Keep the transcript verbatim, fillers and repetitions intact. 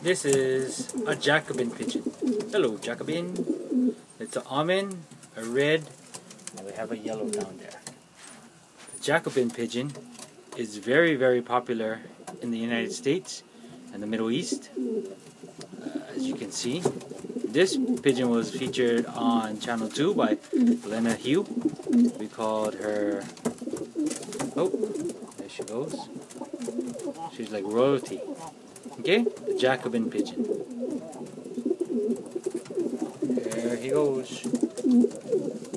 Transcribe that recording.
This is a Jacobin pigeon. Hello, Jacobin. It's an almond, a red, and we have a yellow down there. The Jacobin pigeon is very, very popular in the United States and the Middle East. Uh, as you can see, this pigeon was featured on Channel two by Lena Hugh. We called her... Oh, there she goes. She's like royalty. Okay, the Jacobin pigeon. There he goes.